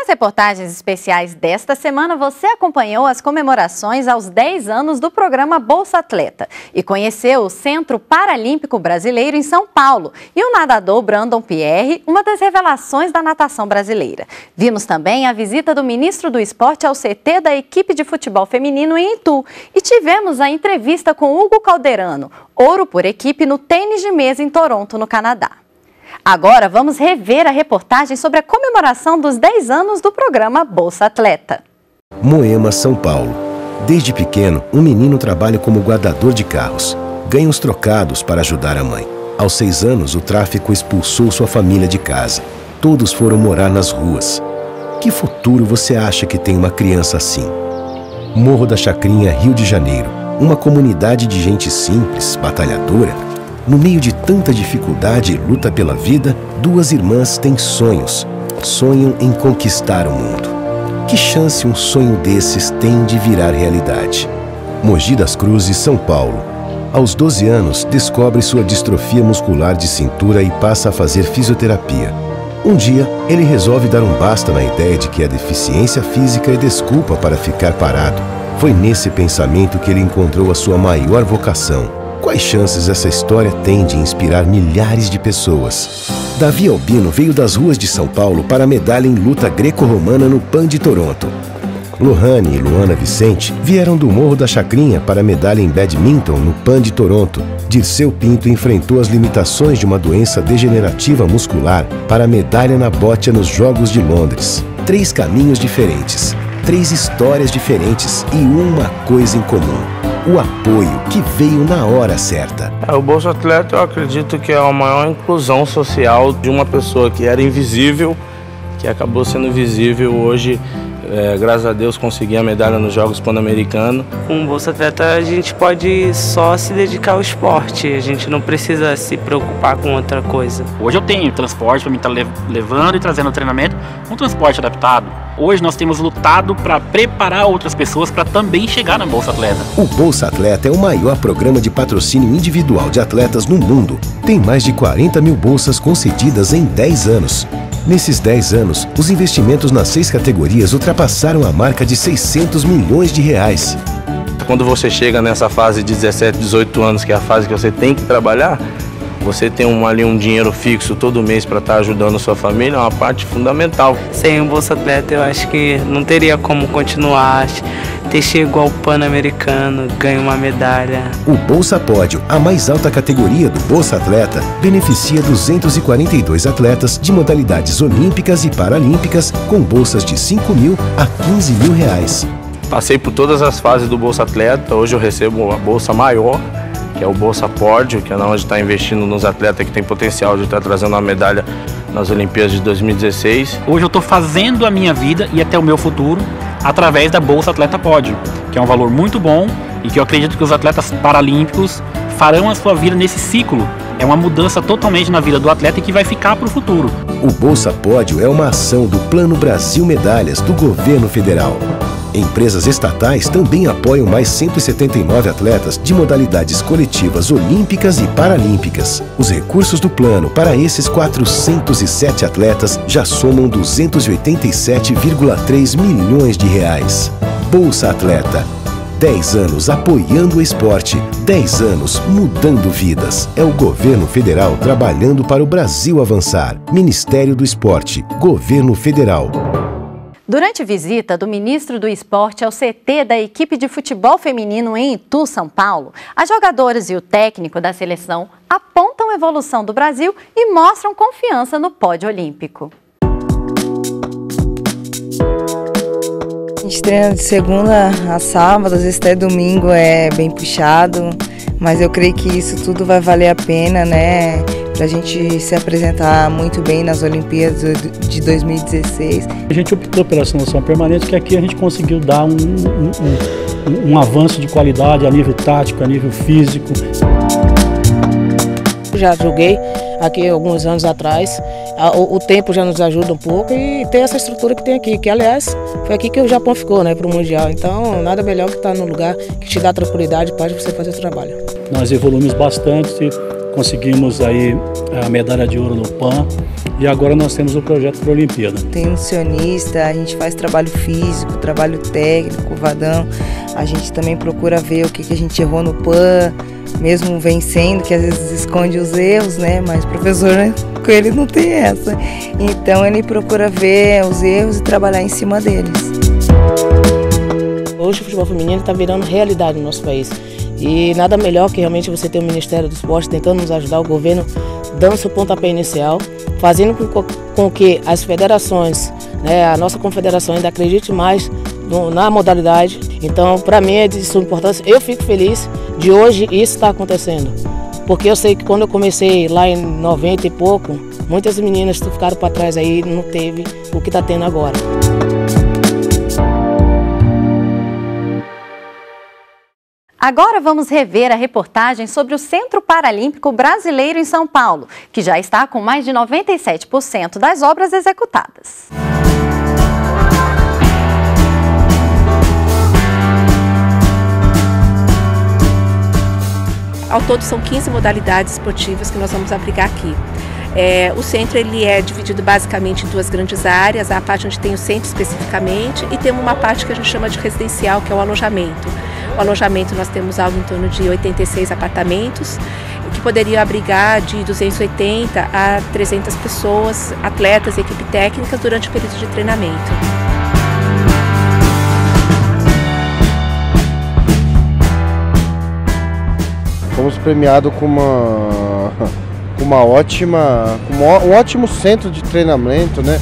reportagens especiais desta semana, você acompanhou as comemorações aos 10 anos do programa Bolsa Atleta e conheceu o Centro Paralímpico Brasileiro em São Paulo e o nadador Brandon Pierre, uma das revelações da natação brasileira. Vimos também a visita do ministro do Esporte ao CT da equipe de futebol feminino em Itu e tivemos a entrevista com Hugo Calderano, ouro por equipe no tênis de mesa em Toronto, no Canadá. Agora vamos rever a reportagem sobre a comemoração dos 10 anos do programa Bolsa Atleta. Moema, São Paulo. Desde pequeno, um menino trabalha como guardador de carros. Ganha uns trocados para ajudar a mãe. Aos 6 anos, o tráfico expulsou sua família de casa. Todos foram morar nas ruas. Que futuro você acha que tem uma criança assim? Morro da Chacrinha, Rio de Janeiro. Uma comunidade de gente simples, batalhadora. No meio de tanta dificuldade e luta pela vida, duas irmãs têm sonhos. Sonham em conquistar o mundo. Que chance um sonho desses tem de virar realidade? Mogi das Cruzes, São Paulo. Aos 12 anos, descobre sua distrofia muscular de cintura e passa a fazer fisioterapia. Um dia, ele resolve dar um basta na ideia de que a deficiência física é desculpa para ficar parado. Foi nesse pensamento que ele encontrou a sua maior vocação. Quais chances essa história tem de inspirar milhares de pessoas? Davi Albino veio das ruas de São Paulo para a medalha em luta greco-romana no PAN de Toronto. Lohane e Luana Vicente vieram do Morro da Chacrinha para a medalha em badminton no PAN de Toronto. Dirceu Pinto enfrentou as limitações de uma doença degenerativa muscular para a medalha na bote nos Jogos de Londres. 3 caminhos diferentes, 3 histórias diferentes e uma coisa em comum. O apoio que veio na hora certa. O Bolsa Atleta, eu acredito que é a maior inclusão social de uma pessoa que era invisível, que acabou sendo visível hoje. Graças a Deus consegui a medalha nos Jogos Pan-Americanos. Com o Bolsa Atleta a gente pode só se dedicar ao esporte, a gente não precisa se preocupar com outra coisa. Hoje eu tenho transporte para mim estar levando e trazendo treinamento, um transporte adaptado. Hoje nós temos lutado para preparar outras pessoas para também chegar na Bolsa Atleta. O Bolsa Atleta é o maior programa de patrocínio individual de atletas no mundo. Tem mais de 40 mil bolsas concedidas em 10 anos. Nesses 10 anos, os investimentos nas 6 categorias ultrapassaram a marca de 600 milhões de reais. Quando você chega nessa fase de 17, 18 anos, que é a fase que você tem que trabalhar, você tem ali um dinheiro fixo todo mês para estar ajudando a sua família, é uma parte fundamental. Sem o Bolsa Atleta eu acho que não teria como continuar, ter chegado ao Pan-Americano, ganho uma medalha. O Bolsa Pódio, a mais alta categoria do Bolsa Atleta, beneficia 242 atletas de modalidades olímpicas e paralímpicas com bolsas de 5 mil a 15 mil reais. Passei por todas as fases do Bolsa Atleta, hoje eu recebo uma bolsa maior, que é o Bolsa Pódio, que é onde está investindo nos atletas que tem potencial de estar trazendo uma medalha nas Olimpíadas de 2016. Hoje eu estou fazendo a minha vida e até o meu futuro através da Bolsa Atleta Pódio, que é um valor muito bom e que eu acredito que os atletas paralímpicos farão a sua vida nesse ciclo. É uma mudança totalmente na vida do atleta e que vai ficar para o futuro. O Bolsa Pódio é uma ação do Plano Brasil Medalhas do Governo Federal. Empresas estatais também apoiam mais 179 atletas de modalidades coletivas olímpicas e paralímpicas. Os recursos do plano para esses 407 atletas já somam 287,3 milhões de reais. Bolsa Atleta. 10 anos apoiando o esporte, 10 anos mudando vidas. É o Governo Federal trabalhando para o Brasil avançar. Ministério do Esporte, Governo Federal. Durante visita do ministro do Esporte ao CT da equipe de futebol feminino em Itu, São Paulo, as jogadoras e o técnico da seleção apontam a evolução do Brasil e mostram confiança no pódio olímpico. A gente treina de segunda a sábado, às vezes até domingo é bem puxado, mas eu creio que isso tudo vai valer a pena, né? Pra gente se apresentar muito bem nas Olimpíadas de 2016. A gente optou pela seleção permanente, que aqui a gente conseguiu dar um avanço de qualidade a nível tático, a nível físico. Já joguei aqui alguns anos atrás, o tempo já nos ajuda um pouco e tem essa estrutura que tem aqui, que aliás foi aqui que o Japão ficou, né, para o Mundial. Então nada melhor que estar num lugar que te dá tranquilidade para você fazer o trabalho. Nós evoluímos bastante conseguimos aí a medalha de ouro no PAN e agora nós temos o projeto para a Olimpíada. Tem nutricionista, a gente faz trabalho físico, trabalho técnico, Vadão. A gente também procura ver o que a gente errou no PAN, mesmo vencendo, que às vezes esconde os erros, né? Mas o professor, né, com ele não tem essa. Então ele procura ver os erros e trabalhar em cima deles. Hoje o futebol feminino está virando realidade no nosso país. E nada melhor que realmente você ter o Ministério do Esporte tentando nos ajudar, o governo dando seu pontapé inicial, fazendo com que as federações, né, a nossa confederação ainda acredite mais na modalidade. Então, para mim é de suma importância. Eu fico feliz de hoje isso estar acontecendo. Porque eu sei que quando eu comecei lá em 90 e pouco, muitas meninas ficaram para trás aí e não teve o que está tendo agora. Agora vamos rever a reportagem sobre o Centro Paralímpico Brasileiro em São Paulo, que já está com mais de 97% das obras executadas. Ao todo são 15 modalidades esportivas que nós vamos abrigar aqui. O centro ele é dividido basicamente em duas grandes áreas, a parte onde tem o centro especificamente e tem uma parte que a gente chama de residencial, que é o alojamento. O alojamento nós temos algo em torno de 86 apartamentos, que poderiam abrigar de 280 a 300 pessoas, atletas e equipe técnica durante o período de treinamento. Fomos premiados com um ótimo centro de treinamento, né?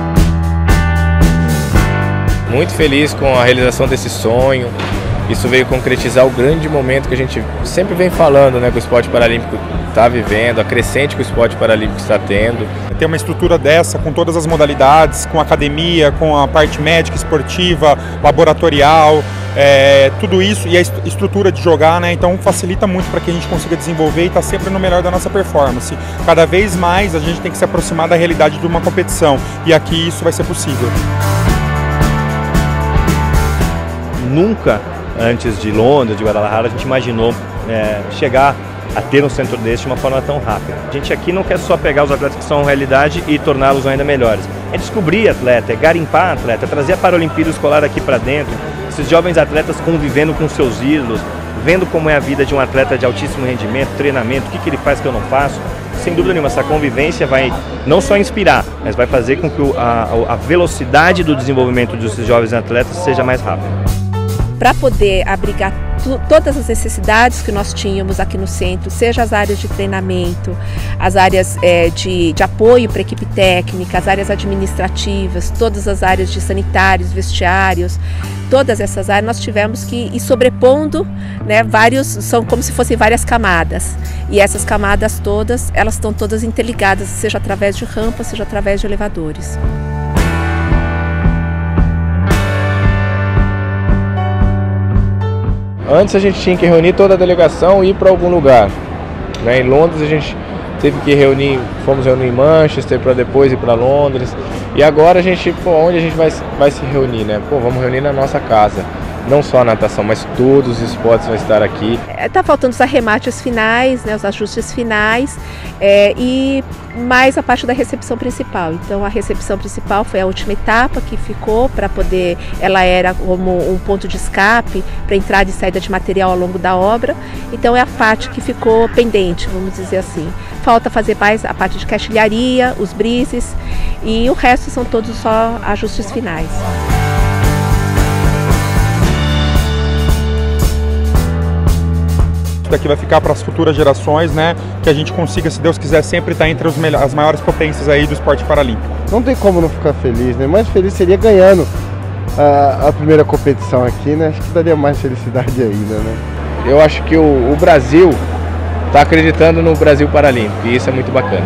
Muito feliz com a realização desse sonho. Isso veio concretizar o grande momento que a gente sempre vem falando, né, que o esporte paralímpico está vivendo, a crescente que o esporte paralímpico está tendo. Ter uma estrutura dessa, com todas as modalidades, com academia, com a parte médica, esportiva, laboratorial, tudo isso e a estrutura de jogar, né? Então facilita muito para que a gente consiga desenvolver e estar sempre no melhor da nossa performance. Cada vez mais a gente tem que se aproximar da realidade de uma competição e aqui isso vai ser possível. Nunca antes de Londres, de Guadalajara, a gente imaginou chegar a ter um centro desse de uma forma tão rápida. A gente aqui não quer só pegar os atletas que são realidade e torná-los ainda melhores. É descobrir atleta, é garimpar atleta, é trazer a Paralimpíada Escolar aqui para dentro, esses jovens atletas convivendo com seus ídolos, vendo como é a vida de um atleta de altíssimo rendimento, treinamento, o que ele faz que eu não faço. Sem dúvida nenhuma, essa convivência vai não só inspirar, mas vai fazer com que a velocidade do desenvolvimento desses jovens atletas seja mais rápida. Para poder abrigar todas as necessidades que nós tínhamos aqui no centro, seja as áreas de treinamento, as áreas de apoio para a equipe técnica, as áreas administrativas, todas as áreas de sanitários, vestiários, todas essas áreas nós tivemos que ir sobrepondo, né, são como se fossem várias camadas. E essas camadas todas, elas estão todas interligadas, seja através de rampas, seja através de elevadores. Antes a gente tinha que reunir toda a delegação e ir para algum lugar. Né? Em Londres a gente teve que fomos reunir em Manchester para depois ir para Londres. E agora a gente, onde a gente vai se reunir, né? Vamos reunir na nossa casa. Não só a natação, mas todos os esportes vão estar aqui. Está faltando os arremates finais, né, os ajustes finais e mais a parte da recepção principal. Então a recepção principal foi a última etapa que ficou para poder, ela era como um ponto de escape para entrada e saída de material ao longo da obra. Então é a parte que ficou pendente, vamos dizer assim. Falta fazer mais a parte de caixilharia, os brises e o resto são todos só ajustes finais. Daqui vai ficar para as futuras gerações, né? Que a gente consiga, se Deus quiser, sempre estar entre as maiores potências aí do esporte paralímpico. Não tem como não ficar feliz, né? Mais feliz seria ganhando a primeira competição aqui, né? Acho que daria mais felicidade ainda, né? Eu acho que o Brasil está acreditando no Brasil Paralímpico e isso é muito bacana.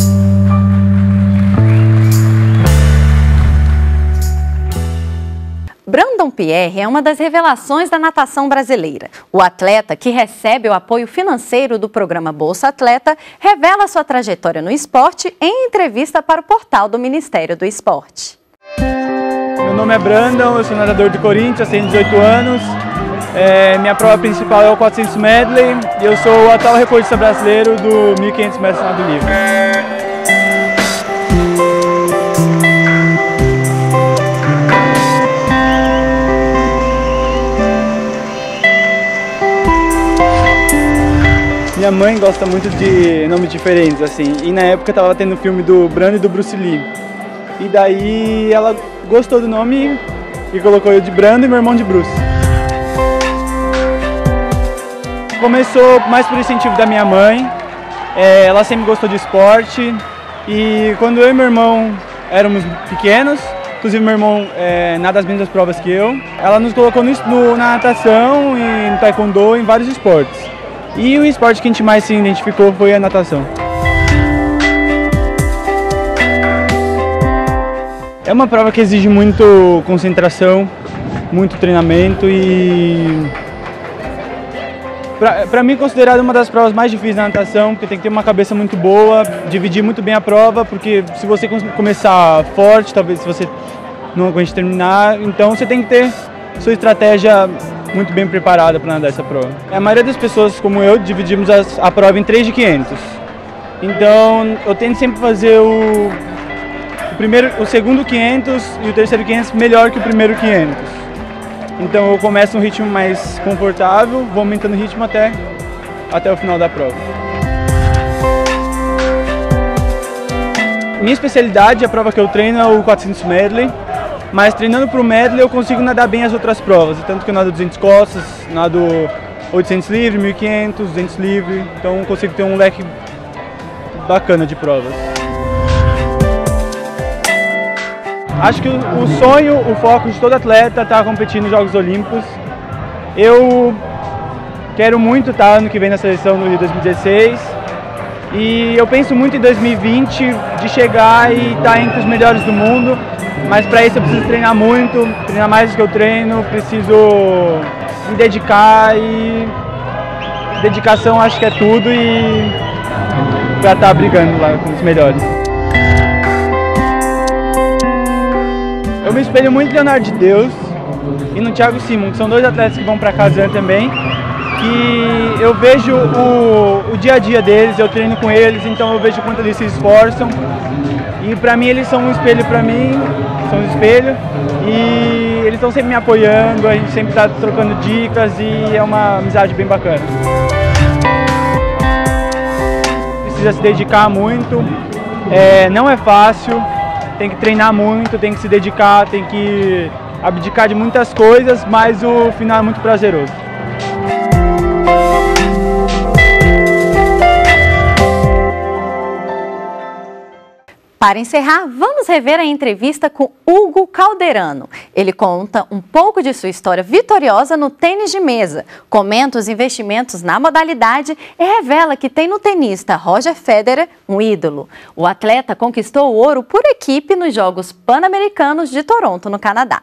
Brandon Pierre é uma das revelações da natação brasileira. O atleta, que recebe o apoio financeiro do programa Bolsa Atleta, revela sua trajetória no esporte em entrevista para o portal do Ministério do Esporte. Meu nome é Brandon, eu sou nadador do Corinthians, tenho 18 anos. Minha prova principal é o 400 medley e eu sou o atual recordista brasileiro do 1.500 metros nado livre. Minha mãe gosta muito de nomes diferentes, assim, e na época tava tendo o filme do Brando e do Bruce Lee. E daí ela gostou do nome e colocou eu de Brando e meu irmão de Bruce. Começou mais por incentivo da minha mãe, ela sempre gostou de esporte e quando eu e meu irmão éramos pequenos, inclusive meu irmão nada as mesmas provas que eu, ela nos colocou na natação e no taekwondo, em vários esportes. E o esporte que a gente mais se identificou foi a natação. É uma prova que exige muito concentração, muito treinamento e para mim é considerada uma das provas mais difíceis da natação, porque tem que ter uma cabeça muito boa, dividir muito bem a prova, porque se você começar forte, talvez se você não aguente terminar, então você tem que ter sua estratégia muito bem preparada para nadar essa prova. A maioria das pessoas, como eu, dividimos a prova em 3 de 500. Então eu tento sempre fazer o segundo 500 e o terceiro 500 melhor que o primeiro 500. Então eu começo um ritmo mais confortável, vou aumentando o ritmo até o final da prova. Minha especialidade, a prova que eu treino é o 400 medley, mas treinando para o medley eu consigo nadar bem as outras provas, tanto que eu nado 200 costas, nado 800 livre, 1500, 200 livre, então eu consigo ter um leque bacana de provas. Acho que o sonho, o foco de todo atleta está competindo nos Jogos Olímpicos. Eu quero muito estar ano que vem na seleção no Rio 2016 e eu penso muito em 2020 de chegar e estar entre os melhores do mundo, mas para isso eu preciso treinar muito, treinar mais do que eu treino, preciso me dedicar e dedicação acho que é tudo e para estar brigando lá com os melhores. Eu me espelho muito no Leonardo de Deus e no Thiago Simon, que são 2 atletas que vão para Kazan também, que eu vejo o dia a dia deles, eu treino com eles, então eu vejo o quanto eles se esforçam. E para mim eles são um espelho e eles estão sempre me apoiando, a gente sempre está trocando dicas e é uma amizade bem bacana. Precisa se dedicar muito, não é fácil. Tem que treinar muito, tem que se dedicar, tem que abdicar de muitas coisas, mas o final é muito prazeroso. Para encerrar, vamos rever a entrevista com Hugo Calderano. Ele conta um pouco de sua história vitoriosa no tênis de mesa, comenta os investimentos na modalidade e revela que tem no tenista Roger Federer um ídolo. O atleta conquistou o ouro por equipe nos Jogos Pan-Americanos de Toronto, no Canadá.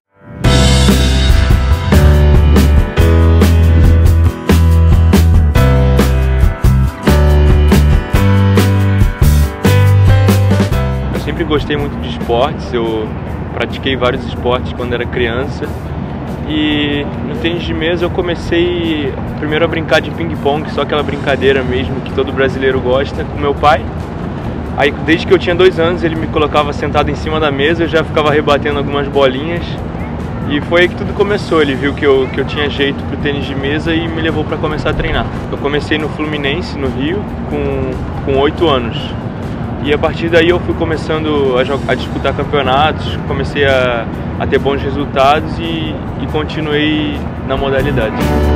Sempre gostei muito de esportes, eu pratiquei vários esportes quando era criança e no tênis de mesa eu comecei primeiro a brincar de ping-pong, só aquela brincadeira mesmo que todo brasileiro gosta, com meu pai. Aí desde que eu tinha 2 anos ele me colocava sentado em cima da mesa, eu já ficava rebatendo algumas bolinhas e foi aí que tudo começou. Ele viu que eu tinha jeito pro tênis de mesa e me levou para começar a treinar. Eu comecei no Fluminense, no Rio, com 8 anos. E a partir daí eu fui começando a disputar campeonatos, comecei a ter bons resultados e continuei na modalidade.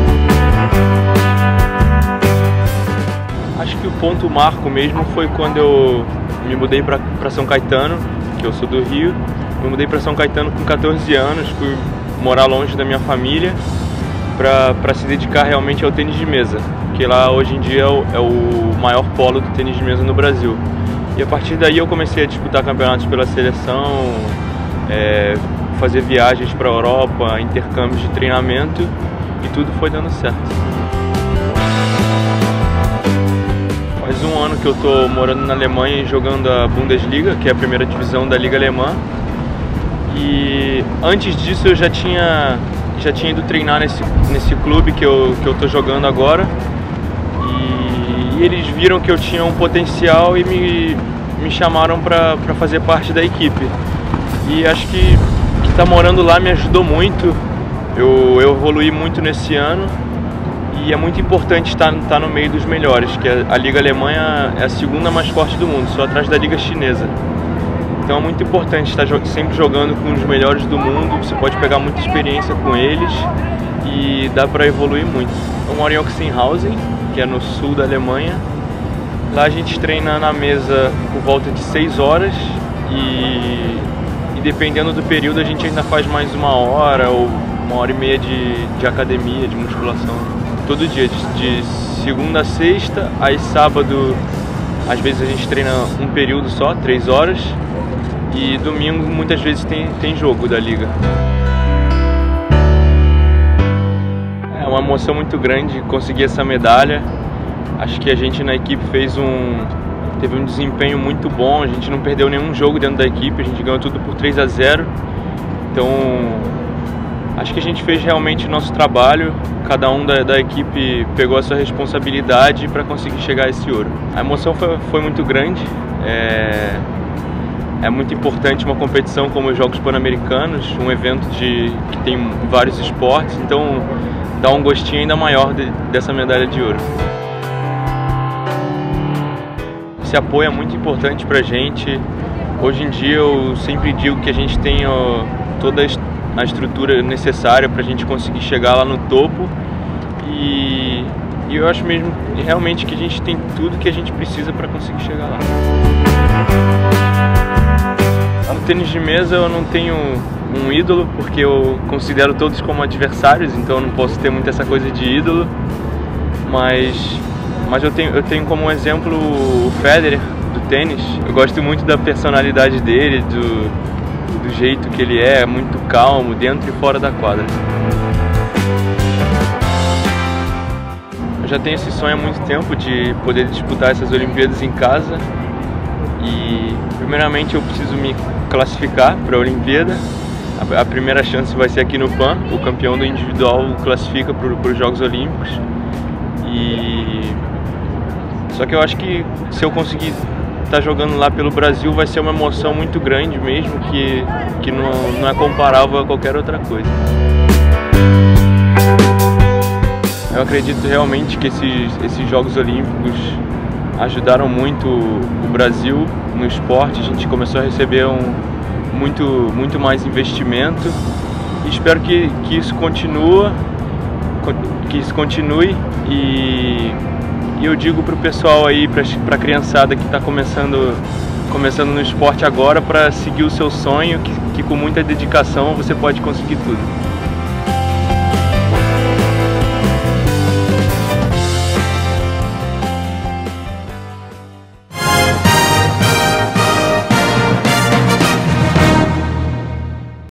Acho que o ponto marco mesmo foi quando eu me mudei para São Caetano, que eu sou do Rio. Me mudei para São Caetano com 14 anos, fui morar longe da minha família para se dedicar realmente ao tênis de mesa, que lá hoje em dia é o maior polo do tênis de mesa no Brasil. E a partir daí eu comecei a disputar campeonatos pela seleção, fazer viagens para a Europa, intercâmbios de treinamento e tudo foi dando certo. Faz 1 ano que eu estou morando na Alemanha e jogando a Bundesliga, que é a primeira divisão da Liga Alemã. E antes disso eu já tinha já tinha ido treinar nesse clube que eu tô jogando agora. E eles viram que eu tinha um potencial e me chamaram para fazer parte da equipe. E acho que estar morando lá me ajudou muito. Eu evoluí muito nesse ano e é muito importante estar no meio dos melhores, que a Liga Alemã é a segunda mais forte do mundo, só atrás da Liga Chinesa. Então é muito importante estar sempre jogando com os melhores do mundo, você pode pegar muita experiência com eles e dá para evoluir muito. Eu moro em Oxenhausen, que é no sul da Alemanha. Lá a gente treina na mesa por volta de 6 horas e dependendo do período a gente ainda faz mais 1 hora ou 1h30 de academia, de musculação. Todo dia, de segunda a sexta, aí sábado às vezes a gente treina um período só, 3 horas. E domingo muitas vezes tem jogo da liga. É uma emoção muito grande conseguir essa medalha. Acho que a gente na equipe teve um desempenho muito bom, a gente não perdeu nenhum jogo dentro da equipe, a gente ganhou tudo por 3-0. Então acho que a gente fez realmente o nosso trabalho, cada um da equipe pegou a sua responsabilidade para conseguir chegar a esse ouro. A emoção foi muito grande. É muito importante uma competição como os Jogos Pan-Americanos, um evento que tem vários esportes, então dá um gostinho ainda maior dessa medalha de ouro. Esse apoio é muito importante pra gente. Hoje em dia eu sempre digo que a gente tem toda a estrutura necessária pra gente conseguir chegar lá no topo e eu acho mesmo realmente que a gente tem tudo que a gente precisa para conseguir chegar lá. No tênis de mesa eu não tenho um ídolo, porque eu considero todos como adversários, então eu não posso ter muito essa coisa de ídolo, mas eu tenho como exemplo o Federer do tênis. Eu gosto muito da personalidade dele, do jeito que ele é muito calmo dentro e fora da quadra. Eu já tenho esse sonho há muito tempo de poder disputar essas Olimpíadas em casa e primeiramente eu preciso me classificar para a Olimpíada. A primeira chance vai ser aqui no PAN, o campeão do individual classifica para os Jogos Olímpicos. Só que eu acho que se eu conseguir estar jogando lá pelo Brasil vai ser uma emoção muito grande mesmo, que não é comparável a qualquer outra coisa. Eu acredito realmente que esses Jogos Olímpicos ajudaram muito o Brasil no esporte. A gente começou a receber muito mais investimento e espero que isso continue e eu digo para o pessoal aí, para a criançada que está começando no esporte agora, para seguir o seu sonho, que com muita dedicação você pode conseguir tudo.